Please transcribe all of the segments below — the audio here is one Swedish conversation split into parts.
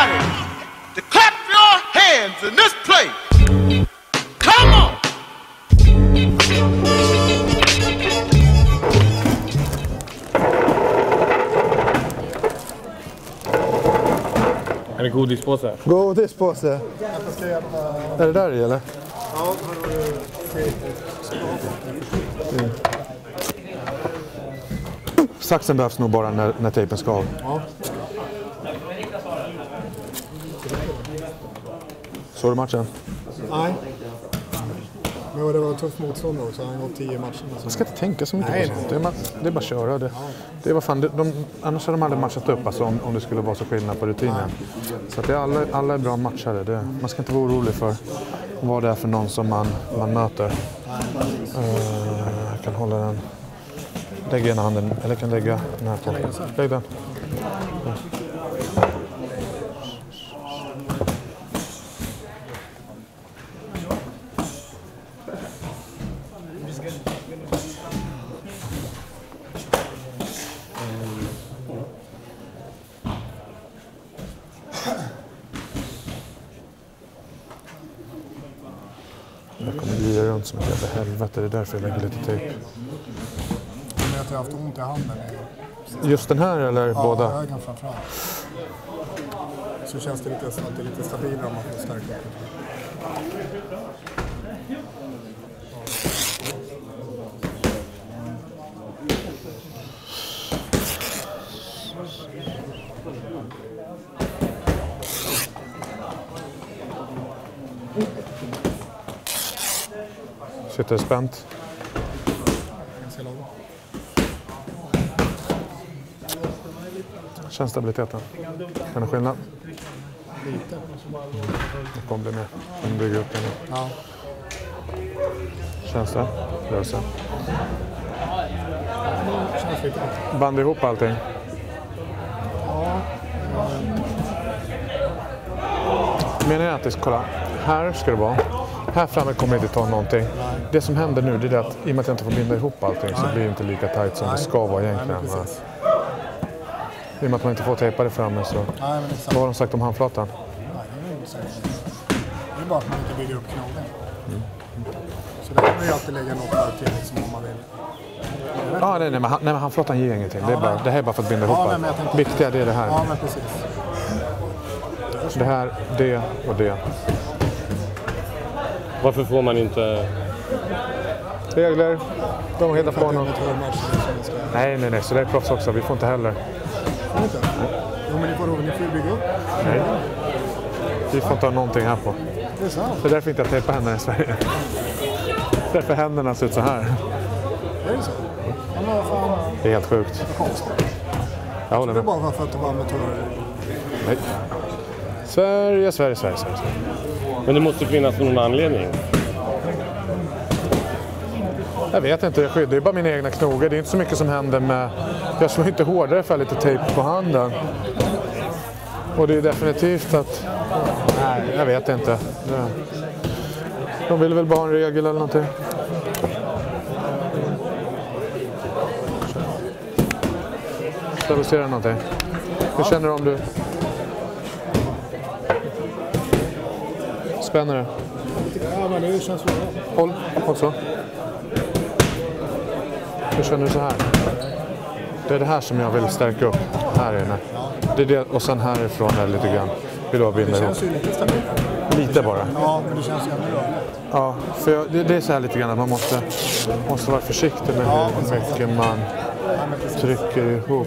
everybody to clap your hands in this place. Come on! Är det godispåse? Godispåse. Är det där i eller? Ja, Saxen behövs nog bara när tejpen ska av. Ja. Såg du matchen? Nej. Men det var en tuff motståndare också. Han har gått 10 matcher. Jag ska inte tänka så mycket på sånt. Det är bara att köra. Det var fan, annars hade de aldrig matchat upp alltså, om det skulle vara så skillnad på rutinen. Så att alla är bra matchare. Man ska inte vara orolig för vad det är för någon som man möter. Jag kan hålla den. Lägg ena handen, eller kan lägga den här på. Lägg den. Ja. Jag kommer glida runt som ett jävla helvete. Det är därför jag lägger lite tejp. Men jag har haft ont i handen. Just den här eller båda? Ja, högen framförallt. Så känns det lite stabilare om man får stärka upp. Sitter spänt. Känns stabiliteten? Kan det skillnad? Lite. Det kommer bli mer. Den bygger upp den. Ja. Känns det? Rörelse. Känns lite. Band ihop allting. Ja. Menar jag att det ska kolla. Här ska det vara. Här framme kommer jag inte ta någonting. Det som händer nu det är att i och med att jag inte får binda ihop allting så blir det inte lika tajt som det ska vara egentligen. I och med att man inte får tejpa det framme så... Vad har de sagt om handflatan? Det är bara att man inte bygger upp knogen. Så där kan man ju alltid lägga något varv till liksom, om man vill. Nej, men handflatan ger ingenting. Det här är bara för att binda ihop allt. Viktiga det är det här. Ja, men precis. Det här, det och det. Varför får man inte... Regler. De har hittat på något. Nej. Så det är proffs också. Vi får inte heller. Inte? Jo, men ni får bygga upp. Nej. Vi får inte ha någonting här på. Det är sant. Det är därför inte jag tejpar händerna i Sverige. Därför händerna ser ut så här. Är det så? Ja, vad fan. Det är helt sjukt. Jag håller Det är med. bara för att det var amatörer. Nej. Sverige. Men det måste finnas någon anledning. Jag vet inte, det är bara mina egna knogar. Det är inte så mycket som händer med... Jag slår inte hårdare för lite tejp på handen. Och det är definitivt att... Nej, jag vet inte. De vill väl bara ha en regel eller någonting. Stabilisera någonting. Hur känner du om du... Spänner det? Ja, men det känns bra. Håll också. Hur känner du så här? Det är det här som jag vill stärka upp här inne. Det är det, och sen härifrån är det lite grann. Vill du binda ihop? Det känns ju lite stabilare. Lite bara. Ja, men det känns ju ändå rörligt. Ja, för det är så här lite grann att man måste vara försiktig med hur mycket man trycker ihop.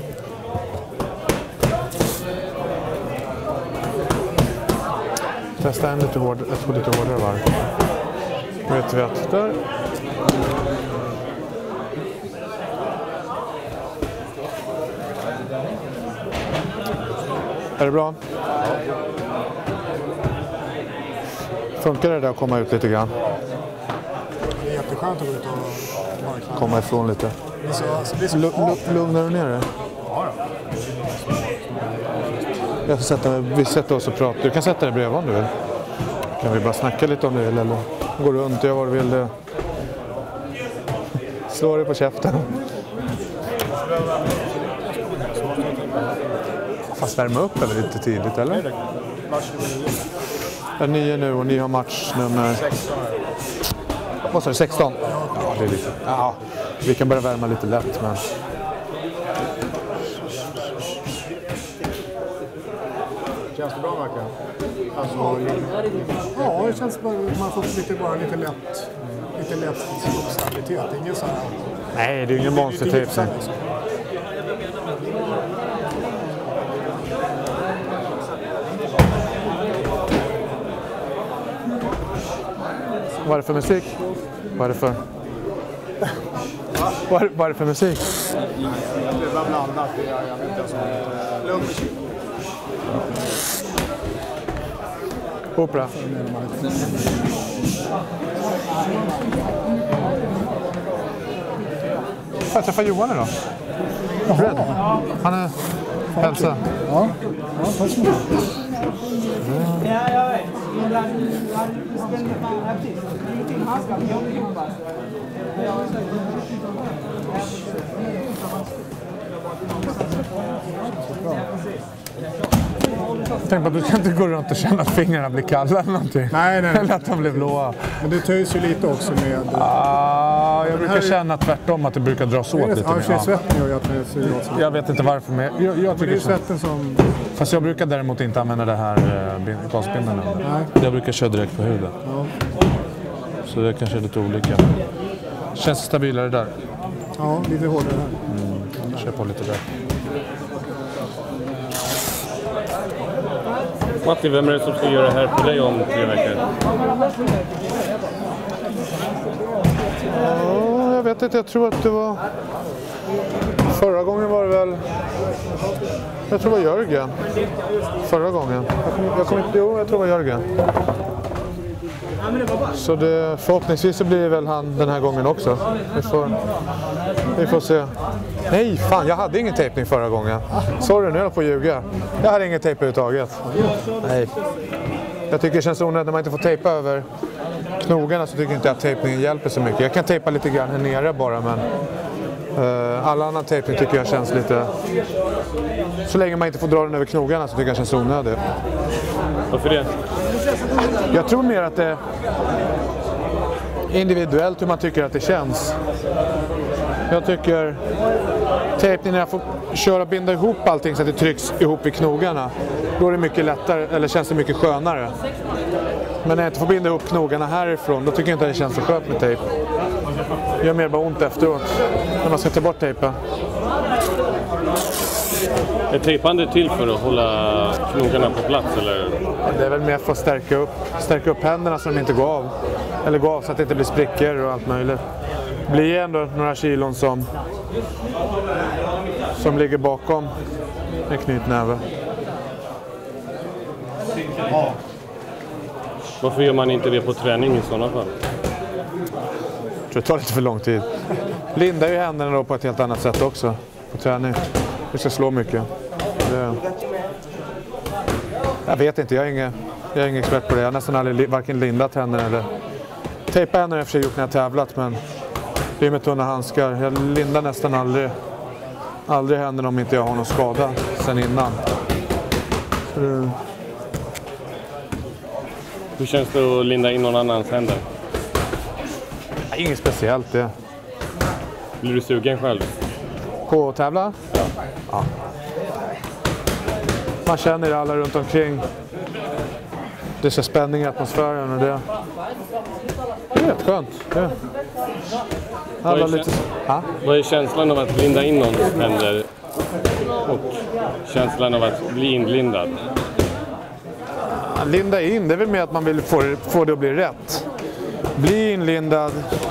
Testa ett lite hårdare varv. Nu vet vi att där. Är det bra? Funkar det där att komma ut lite grann? Det är jätteskönt att gå ut och marknaden. Komma ifrån lite. Lugnar du ner det? Ja, Jag ska vi sätter oss och pratar. Du kan sätta dig bredvid om du vill. Kan vi bara snacka lite om du vill eller gå runt och göra vad du vill. Slå dig på käften. Fast värma upp eller lite tidigt, eller? Det är 9 nu och ni har match nummer 16. Vad sa du, 16? Ja, det är lite. Ja, vi kan börja värma lite lätt, men... Känns det bra, verkligen? Alltså, ja, det känns bara man får lite lätt stabilitet. Ingen så här... Nej, det är ingen monstertejp. Vad är det för musik? Vad är det för... Vad är det för musik? Det var blandat. Jag vet inte. Lugn musik. Opera. Jag träffar Johan idag. Fred. Han är... Hälsa. Ja, tack så mycket. Tänk på att du kan inte gå runt och känna att fingrarna blir kalla eller någonting. Nej. Eller att de blir blåa. Men det töjs ju lite också med... Jag brukar känna tvärtom att det brukar dras åt lite mer. Ja, svetten gör ju att det ser åt sig. Jag vet inte varför, men jag tycker Det är så. svetten som... Fast jag brukar däremot inte använda det här gasbindeln. Jag brukar köra direkt på huden. Ja. Så det kanske är lite olika. Känns det stabilare där? Ja, lite hårdare här. Kör på lite där. Matti, vem är det som ska göra det här på dig om 3 veckor? Ja, jag vet inte. Jag tror att det var... Förra gången var det väl... Jag tror det var Jörgen. Förra gången. Jag tror det var Jörgen. Så det, förhoppningsvis så blir det väl han den här gången också. Vi får se. Nej, fan, jag hade ingen tejpning förra gången. Sorry, nu är jag på att ljuga. Jag hade ingen tejp överhuvudtaget. Nej. Jag tycker det känns onödigt när man inte får tejpa över knogarna, så tycker jag inte att tejpningen hjälper så mycket. Jag kan tejpa lite grann här nere bara, men all annan tejpning tycker jag känns lite... Så länge man inte får dra den över knogarna så tycker jag känns onödigt. Varför det? Jag tror mer att det är individuellt hur man tycker att det känns. Jag tycker tejpning när jag får binda ihop allting så att det trycks ihop i knogarna, då är det mycket lättare, eller känns det mycket skönare. Men när jag inte får binda ihop knogarna härifrån, då tycker jag inte att det känns så skönt med tejp. Det gör mer bara ont efteråt när man ska ta bort tejpen. Är tejpande till för att hålla knogarna på plats, eller? Det är väl mer för att stärka upp händerna så de inte går av. Eller går av så att det inte blir sprickor och allt möjligt. Det blir ändå några kilon som ligger bakom en knytnäve. Varför gör man inte det på träning i sådana fall? Jag tror det tar lite för lång tid. Linda ju händerna då på ett helt annat sätt också på träning. Vi ska slå mycket. Jag vet inte, jag är ingen expert på det. Jag har nästan aldrig varken lindat händerna eller tejpat händerna. Jag har för sig gjort när jag tävlat, men det är med tunna handskar. Jag lindar nästan aldrig händerna om inte jag har någon skada sen innan. Hur känns det att linda in någon annans händer? Inget speciellt det. Blir du sugen själv? På att tävla? Ja. Man känner det alla runt omkring. Det är så spänning i atmosfären och det är rätt skönt. Det. Vad är känslan av att linda in någons händer och känslan av att bli inlindad? Linda in, det är väl med att man vill få det att bli rätt. Bli inlindad.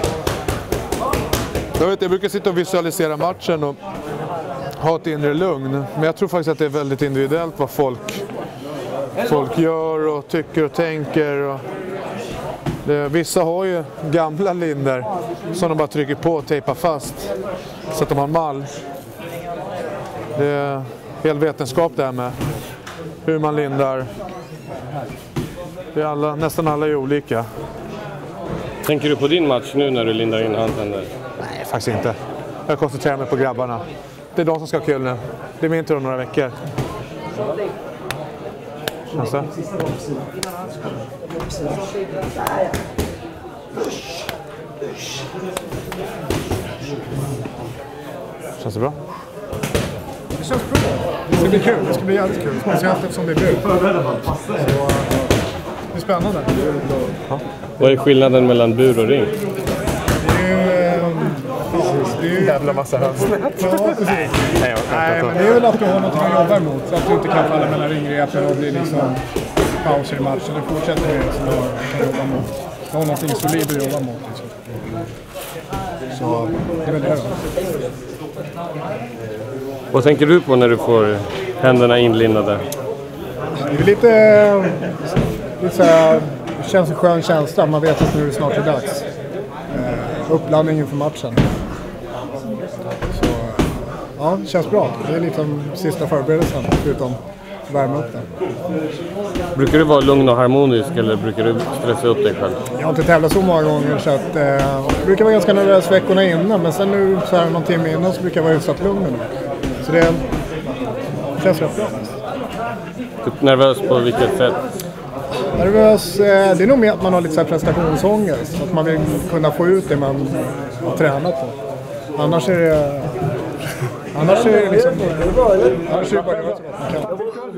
Jag brukar sitta och visualisera matchen och ha ett inre lugn. Men jag tror faktiskt att det är väldigt individuellt vad folk gör och tycker och tänker. Och vissa har ju gamla linder som de bara trycker på och tejpar fast så att de har mall. Det är helt vetenskap det här med hur man lindar. Det är nästan alla är olika. Tänker du på din match nu när du lindar in hans händer? Nej, faktiskt inte. Jag koncentrerar mig på grabbarna. Det är de som ska ha kul nu. Det är min tur om några veckor. Känns det? Känns det bra? Det känns bra. Det ska bli kul. Det ska bli jävligt kul. Speciellt eftersom det är brud. Så det är spännande. Ja. Vad är skillnaden mellan bur och ring? Det är ju... Jävla massa höns. Ja, precis. Nej, men det är väl att du har något att jobba emot. Så att du inte kan falla mellan ringrepen och bli liksom pauser i matchen. Du fortsätter med det som du kan jobba mot. Du har någonting solid att jobba mot. Liksom. Så det är väl det då. Vad tänker du på när du får händerna inlindade? Det är lite så här, det känns en skön känsla. Man vet att nu är det snart är dags. Uppladdning inför matchen. Så ja, det känns bra. Det är liksom sista förberedelsen förutom värma upp den. Brukar du vara lugn och harmonisk eller brukar du stressa upp dig själv? Jag har inte tävlat så många gånger så att jag brukar vara ganska nervös veckorna innan, men sen nu så här någon timme innan så brukar jag vara utsatt lugn nu. Så det känns rätt bra. Typ nervös på vilket sätt? Nervös, det är nog mer att man har lite så här prestationsångest. Att man vill kunna få ut det man har tränat på. Annars är det... Annars är det liksom... Annars är det bara att man kan.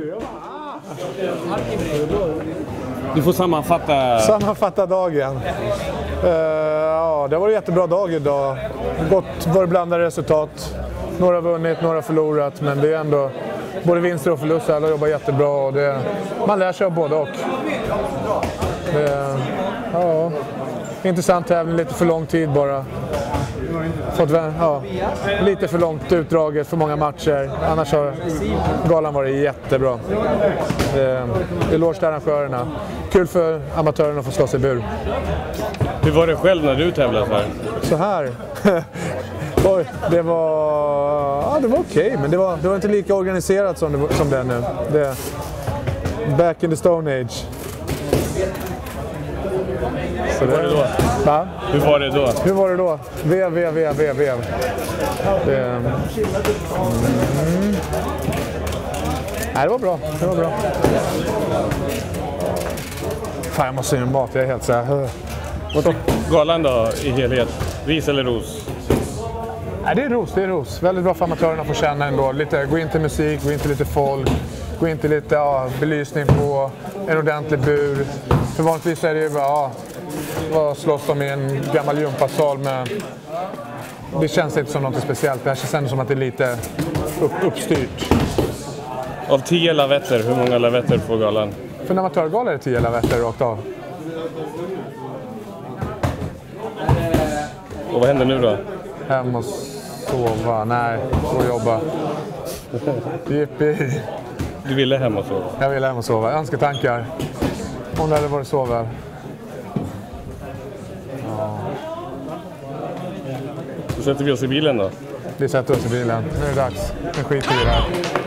Du får Sammanfatta dagen. Ja, det var en jättebra dag idag. Gott var blandade resultat. Några har vunnit, några har förlorat. Men det är ändå både vinster och förluster. Alla jobbar jättebra. Och man lär sig av både och. Ja, intressant tävling. Lite för lång tid bara. Lite för långt utdraget, för många matcher. Annars har galan varit jättebra. Eloge till arrangörerna. Kul för amatörerna att få slå sig i bur. Hur var det själv när du tävlade här? Så här. Oj, det var okej, men det var inte lika organiserat som det är nu. Back in the Stone Age. Hur var det då? Va? Hur var det då? Vev. Nej, det var bra. Fan, jag måste ju mat. Jag är helt så här... Galan då i helhet? Ris eller ros? Nej, det är ros. Väldigt bra för amatörerna att få känna ändå. Gå in till musik, gå in till lite folk. Gå in till lite belysning på en ordentlig bur. För vanligtvis är det ju bara... Vad slåss de i en gammal gympasal med... Det känns inte som något speciellt. Det här känns ändå som att det är lite uppstyrt. Av 10 lavetter, hur många lavetter får galan? För en amatörgala är det 10 lavetter rakt av. Och vad händer nu då? Hem och sova. Nej, gå och jobba. Jippi. Du ville hem och sova? Jag ville hem och sova. Önsketankar. Om det hade varit så väl. Då sätter vi oss i bilen då. Vi sätter oss i bilen. Nu är det dags. Nu skiter vi i det här.